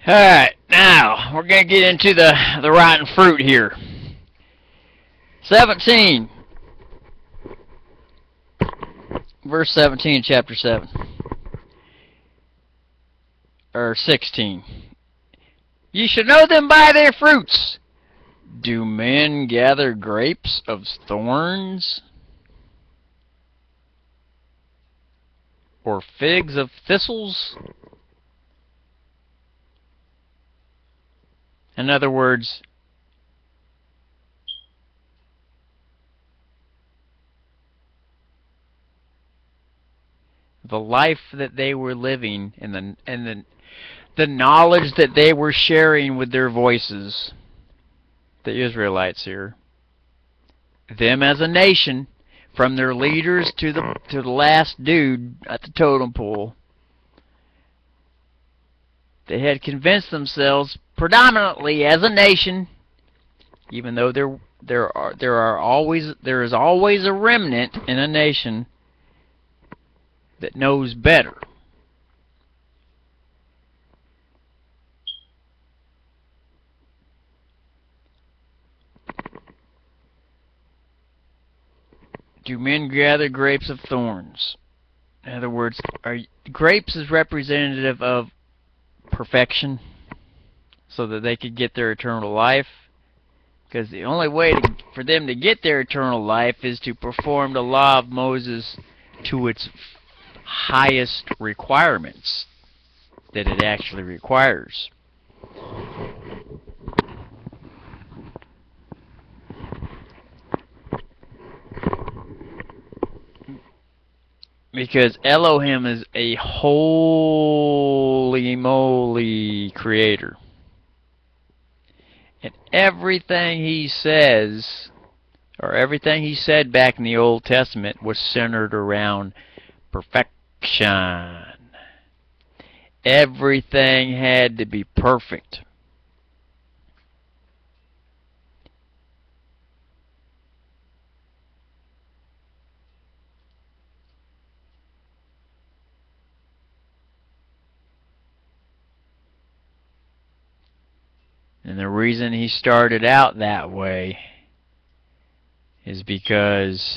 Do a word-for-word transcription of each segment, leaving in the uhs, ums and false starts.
Alright, now we're going to get into the, the rotten fruit here. seventeen. Verse seventeen, chapter seven. Or sixteen. You should know them by their fruits. Do men gather grapes of thorns? Or figs of thistles? In other words, the life that they were living and the and the the knowledge that they were sharing with their voices, the Israelites here, them as a nation, from their leaders to the to the last dude at the totem pole, they had convinced themselves, predominantly as a nation, even though there there are there are always there is always a remnant in a nation that knows better. Do men gather grapes of thorns? In other words, are grapes is representative of perfection, so that they could get their eternal life. Because the only way to, for them to get their eternal life is to perform the law of Moses to its highest requirements that it actually requires. Because Elohim is a holy moly creator. And everything he says, or everything he said back in the Old Testament, was centered around perfection. Everything had to be perfect. And the reason he started out that way is because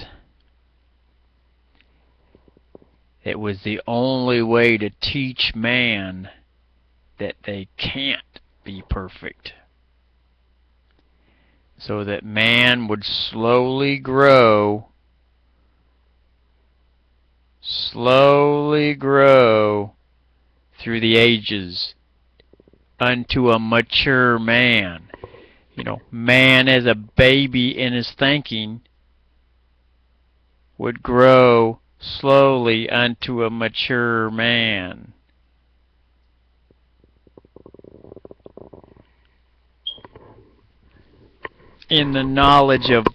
it was the only way to teach man that they can't be perfect. So that man would slowly grow, slowly grow through the ages unto a mature man. You know, man as a baby in his thinking would grow slowly unto a mature man. In the knowledge of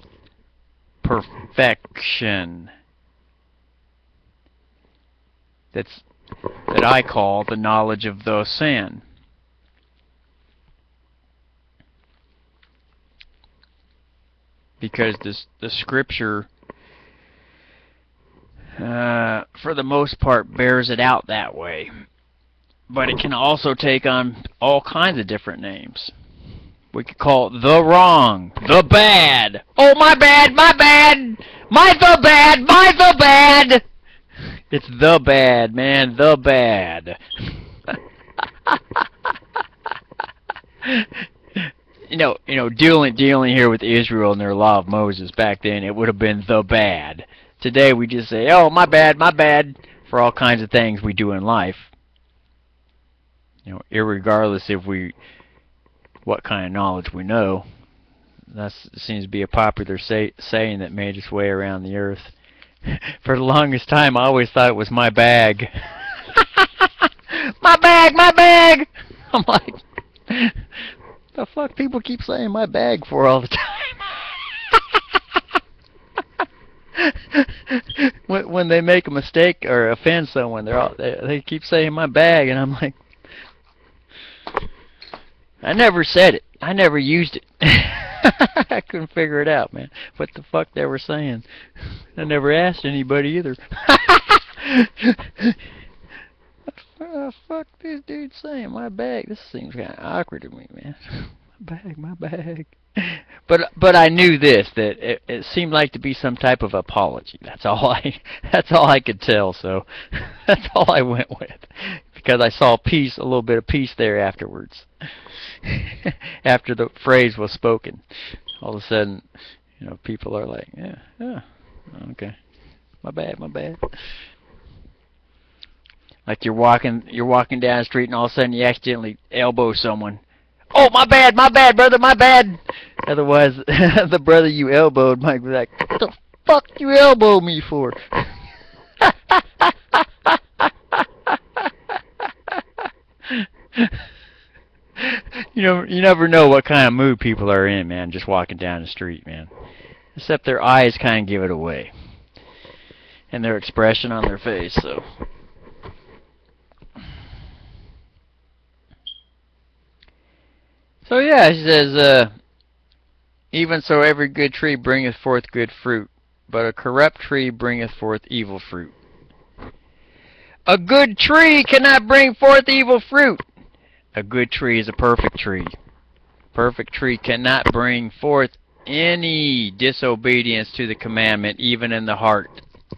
perfection. That's that I call the knowledge of the sin. Because this, the scripture, uh, for the most part, bears it out that way. But it can also take on all kinds of different names. We could call it the wrong, the bad. Oh, my bad, my bad, my the bad, my the bad. It's the bad, man, the bad. You know, you know, dealing dealing here with Israel and their law of Moses back then, it would have been the bad. Today we just say, "Oh, my bad, my bad," for all kinds of things we do in life. You know, irregardless if we, what kind of knowledge we know. That seems to be a popular say, saying that made its way around the earth. For the longest time, I always thought it was my bag. My bag, my bag. I'm like, the fuck people keep saying my bag for all the time? when, when they make a mistake or offend someone, they're all, they, they keep saying my bag, and I'm like, I never said it. I never used it. I couldn't figure it out, man. What the fuck they were saying. I never asked anybody either. what the fuck this dude saying? My bag. This seems kind of awkward to me, man. My bag, my bag. But but I knew this, that it, it seemed like to be some type of apology. That's all I that's all I could tell. So that's all I went with, because I saw peace, a little bit of peace there afterwards. After the phrase was spoken, all of a sudden, you know, people are like, yeah, yeah, okay, my bad, my bad. Like you're walking, you're walking down the street, and all of a sudden you accidentally elbow someone. Oh, my bad, my bad, brother, my bad. Otherwise, the brother you elbowed might be like, what the fuck you elbowed me for? You know, you never know what kind of mood people are in, man, just walking down the street, man. Except their eyes kind of give it away. And their expression on their face, so. So yeah, he says, uh, even so every good tree bringeth forth good fruit, but a corrupt tree bringeth forth evil fruit. A good tree cannot bring forth evil fruit. A good tree is a perfect tree. Perfect tree cannot bring forth any disobedience to the commandment, even in the heart.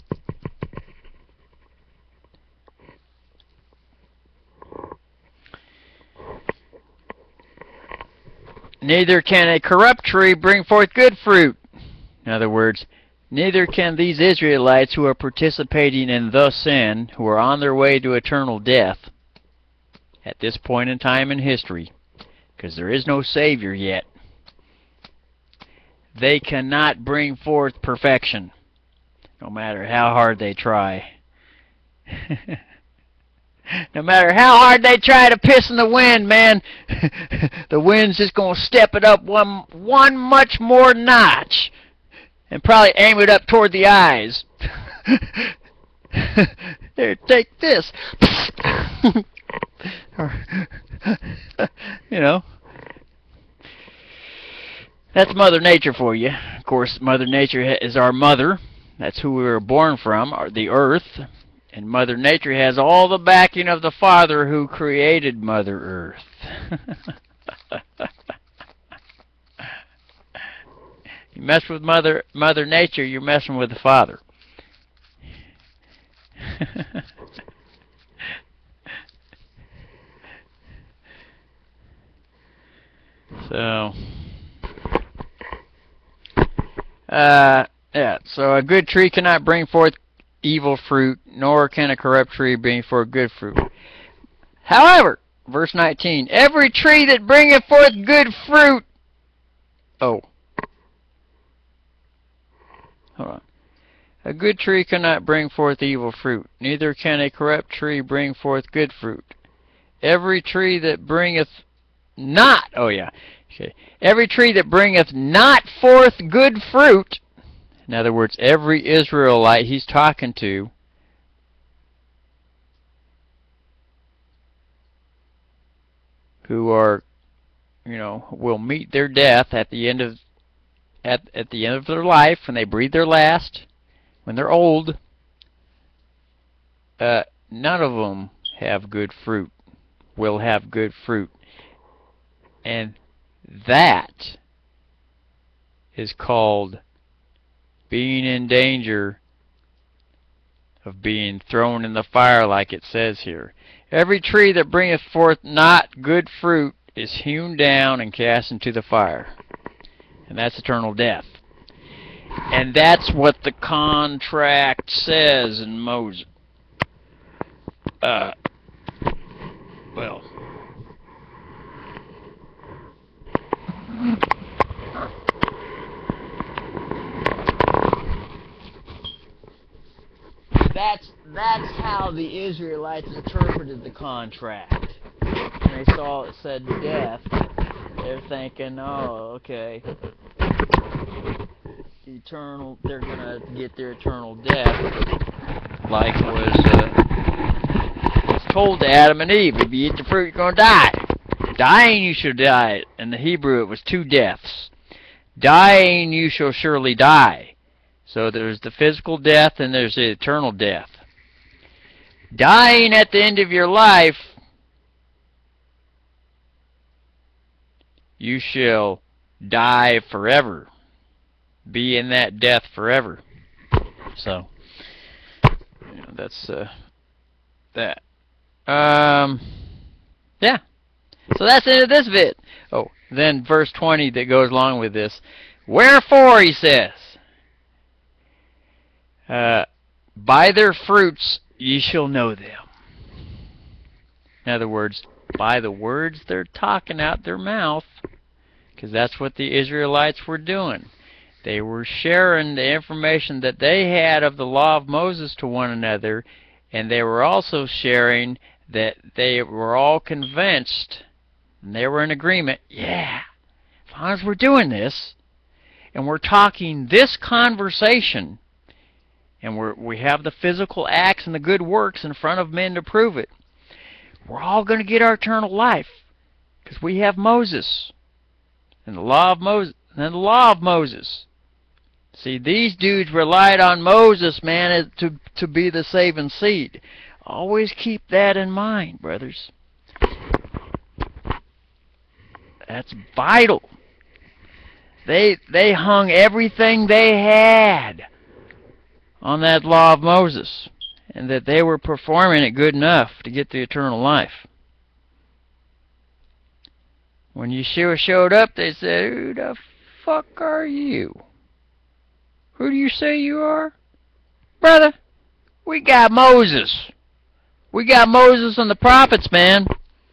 Neither can a corrupt tree bring forth good fruit. In other words, neither can these Israelites who are participating in the sin, who are on their way to eternal death, at this point in time in history, because there is no Savior yet, they cannot bring forth perfection, no matter how hard they try. No matter how hard they try to piss in the wind, man, the wind's just going to step it up one, one much more notch and probably aim it up toward the eyes. There, take this. You know, that's Mother Nature for you. Of course, Mother Nature is our mother. That's who we were born from, the earth. And Mother Nature has all the backing of the Father who created Mother Earth. You mess with Mother Mother Nature, you're messing with the Father. So, uh, yeah. So a good tree cannot bring forth evil fruit, nor can a corrupt tree bring forth good fruit. However, verse nineteen, every tree that bringeth forth good fruit. Oh. Hold on. A good tree cannot bring forth evil fruit, neither can a corrupt tree bring forth good fruit. Every tree that bringeth not, oh yeah, okay. Every tree that bringeth not forth good fruit, in other words, every Israelite he's talking to, who are, you know, will meet their death at the end of at at the end of their life, when they breathe their last, when they're old. Uh, none of them have good fruit. Will have good fruit, and that is called being in danger of being thrown in the fire, like it says here. Every tree that bringeth forth not good fruit is hewn down and cast into the fire. And that's eternal death. And that's what the contract says in Moses. Uh, well... That's that's how the Israelites interpreted the contract. When they saw it said death, they're thinking, oh, okay, eternal. They're gonna get their eternal death, like was uh, was told to Adam and Eve. If you eat the fruit, you're gonna die. Dying, you shall die. In the Hebrew, it was two deaths. Dying, you shall surely die. So there's the physical death and there's the eternal death. dying at the end of your life, you shall die forever. Be in that death forever. So, you know, that's uh, that. Um, yeah. So that's the end of this bit. Oh, then verse twenty that goes along with this. Wherefore, he says, uh, by their fruits ye shall know them. In other words, by the words they're talking out their mouth, because that's what the Israelites were doing. They were sharing the information that they had of the law of Moses to one another, and they were also sharing that they were all convinced, and they were in agreement, yeah, as long as we're doing this, and we're talking this conversation, and we're, we have the physical acts and the good works in front of men to prove it, we're all going to get our eternal life, because we have Moses, and the law of Moses, and the law of Moses. See, these dudes relied on Moses, man, to, to be the saving seed. Always keep that in mind, brothers. That's vital. They, they hung everything they had on that law of Moses, and that they were performing it good enough to get the eternal life. When Yeshua showed up, they said, who the fuck are you? Who do you say you are? Brother, we got Moses. We got Moses and the prophets, man.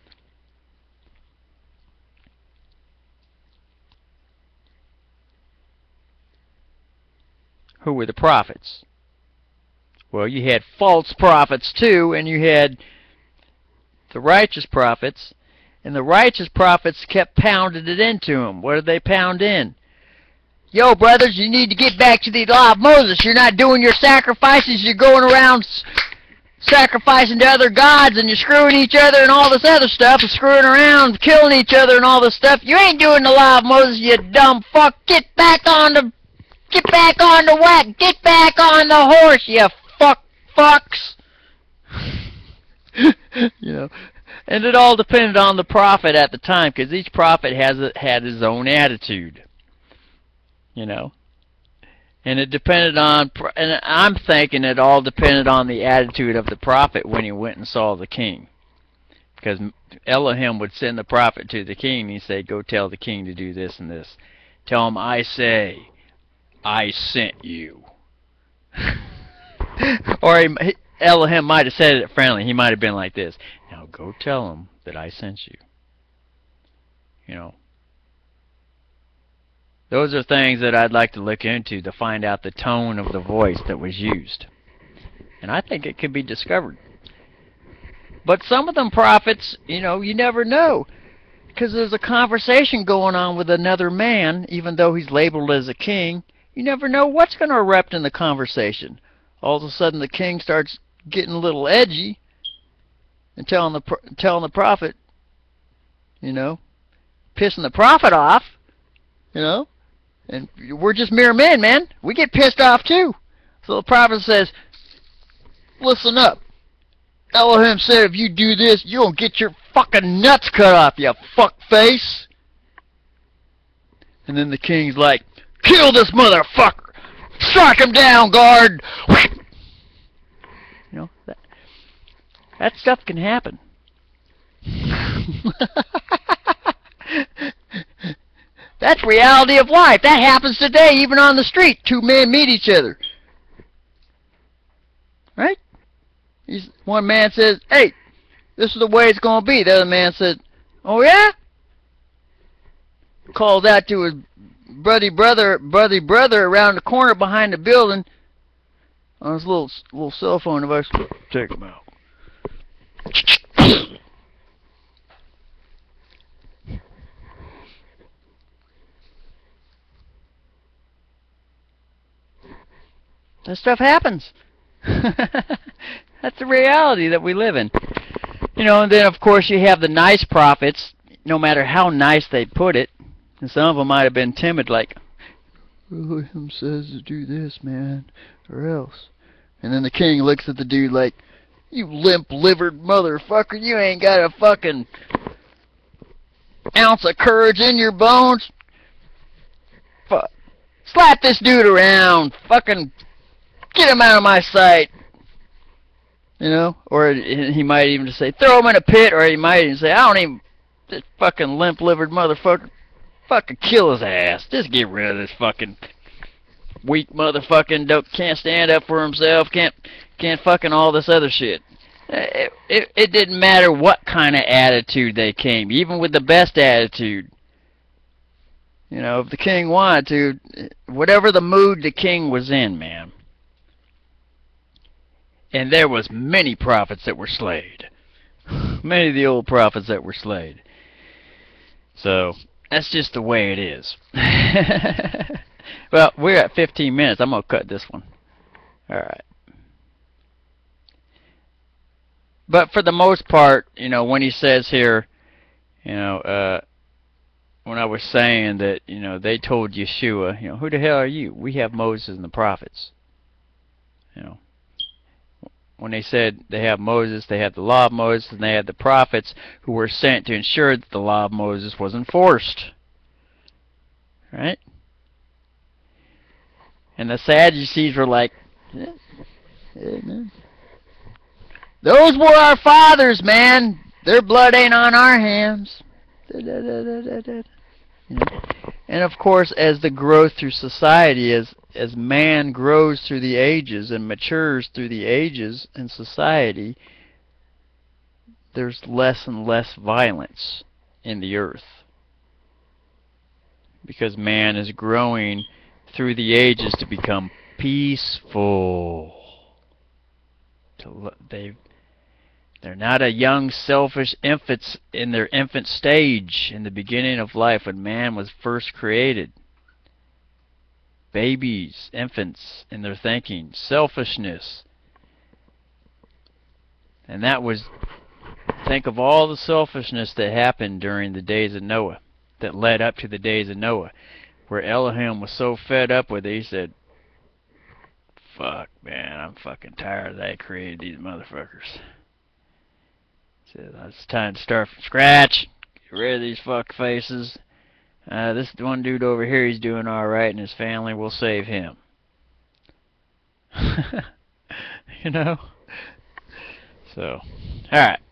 Who were the prophets? Well, you had false prophets too, and you had the righteous prophets, and the righteous prophets kept pounding it into them. What did they pound in? Yo, brothers, you need to get back to the law of Moses. You're not doing your sacrifices. You're going around sacrificing to other gods, and you're screwing each other and all this other stuff, and screwing around, killing each other and all this stuff. You ain't doing the law of Moses, you dumb fuck. Get back on the, get back on the whack. Get back on the horse, you fuck fucks. You know, and it all depended on the prophet at the time, because each prophet has a, had his own attitude. You know, and it depended on, and I'm thinking it all depended on the attitude of the prophet when he went and saw the king. Because Elohim would send the prophet to the king, and he'd say, go tell the king to do this and this. Tell him, I say, I sent you. Or he, Elohim might have said it friendly. He might have been like this. Now go tell him that I sent you. You know. Those are things that I'd like to look into to find out the tone of the voice that was used. And I think it could be discovered. But some of them prophets, you know, you never know. Because there's a conversation going on with another man, even though he's labeled as a king. You never know what's going to erupt in the conversation. All of a sudden the king starts getting a little edgy and telling the, telling the prophet, you know, pissing the prophet off, you know. And we're just mere men, man. We get pissed off too. So the prophet says, listen up. Elohim said if you do this, you're going to get your fucking nuts cut off, you fuck face. And then the king's like, kill this motherfucker. Strike him down, guard. You know, that, that stuff can happen. That's reality of life. That happens today, even on the street. Two men meet each other. Right? He's, one man says, hey, this is the way it's going to be. The other man said, oh, yeah? Calls out to his buddy brother, buddy brother around the corner behind the building on his little, little cell phone device. Check him out. That stuff happens. That's the reality that we live in. You know, and then of course you have the nice prophets, no matter how nice they put it. And some of them might have been timid, like, William says to do this, man, or else. And then the king looks at the dude like, You limp-livered motherfucker. You ain't got a fucking ounce of courage in your bones. Fuck. Slap this dude around. Fucking get him out of my sight. You know? Or he might even just say, throw him in a pit. Or he might even say, I don't even... This fucking limp-livered motherfucker. Fucking kill his ass. Just get rid of this fucking weak motherfucking don't can't stand up for himself. Can't can't fucking all this other shit. It, it, it didn't matter what kind of attitude they came, even with the best attitude. You know, if the king wanted to, whatever the mood the king was in, man. And there was many prophets that were slayed. Many of the old prophets that were slayed. So, that's just the way it is. Well, we're at fifteen minutes. I'm going to cut this one. Alright. But for the most part, you know, when he says here, you know, uh, when I was saying that, you know, they told Yeshua, you know, who the hell are you? We have Moses and the prophets. You know, when they said they have Moses, they have the law of Moses, and they had the prophets who were sent to ensure that the law of Moses was enforced. Right? And the Sadducees were like, yeah, yeah, man. Those were our fathers, man. Their blood ain't on our hands. Da, da, da, da, da, da. You know? And of course, as the growth through society, as as man grows through the ages and matures through the ages in society, there's less and less violence in the earth. Because man is growing through the ages to become peaceful. To they they're not a young, selfish infants in their infant stage in the beginning of life when man was first created. Babies, infants in their thinking, selfishness. And that was, think of all the selfishness that happened during the days of Noah, that led up to the days of Noah, where Elohim was so fed up with it, he said, fuck, man, I'm fucking tired that I created these motherfuckers. He said, it's time to start from scratch, get rid of these fuck faces. Uh, this one dude over here, he's doing alright, and his family will save him. You know? So, alright.